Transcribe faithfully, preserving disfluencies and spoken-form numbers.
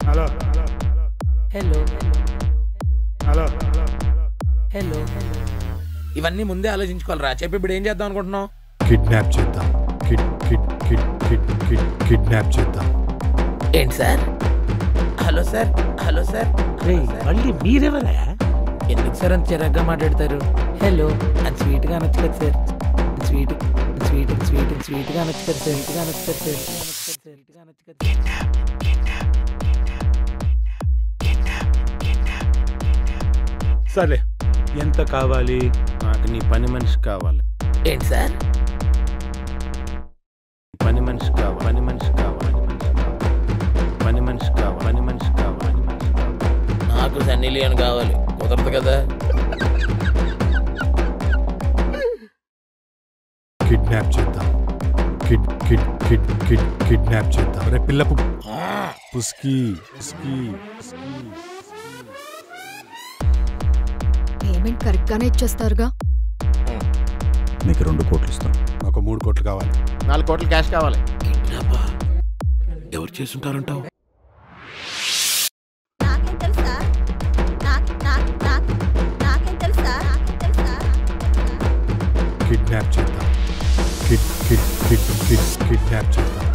Hello hello hello hello ఇవన్నీ ముందే ఆలోచించుకోవాలరా. చెప్పి ఇప్పుడు ఏం చేద్దాం అనుకుంటున్నావు? కిడ్నాప్ చేద్దాం. Kid kid kid kid kid kidnap చేద్దాం. ఏంటి sir? Hello sir, hello sir. మళ్ళీ మీరెవరా? ఎందుకు సార్ అంత చిరాగ్గా మాట్లాడతారు? హలో అది స్వీట్గా అనొచ్చు కదా సార్. స్వీట్ స్వీట్ స్వీట్ స్వీట్గా అనొచ్చు కదా సార్. స్వీట్గా అనొచ్చు కదా సార్. స్వీట్గా అనొచ్చు కదా సార్. సరే, ఎంత కావాలి? నాకు నీ పని మనిషి కావాలి. ఏంటి సార్? పని మనిషి కావాలి. పని మనిషి కావాలి. పని మనిషి కావాలి. పని మనిషి కావాలి. నాకు సన్నీ లియోన్ కావాలి. కుదరదు కదా. కిడ్నాప్ చేద్దాం. Kid kid kid kid kidnap చేద్దాం. రే పిల్లకు పుస్కి పుస్కి పుస్కి. పేమెంట్ కరెక్ట్ గానే ఇచ్చేస్తారుగా. నీకు రెండు కోట్లు ఇస్తాం. నాకు మూడు కోట్లు కావాలి. నాలుగు కోట్లు క్యాష్ కావాలి. కిడ్నాపా? ఎవరు చేసుంటారంటావు? నాకేం తెలుసా? నాకు నాకు నాకు నాకేం తెలుసా? నాకేం తెలుసా? కిడ్నాప్ చేద్దాం. Kid kid kid kid kidnap చేద్దాం.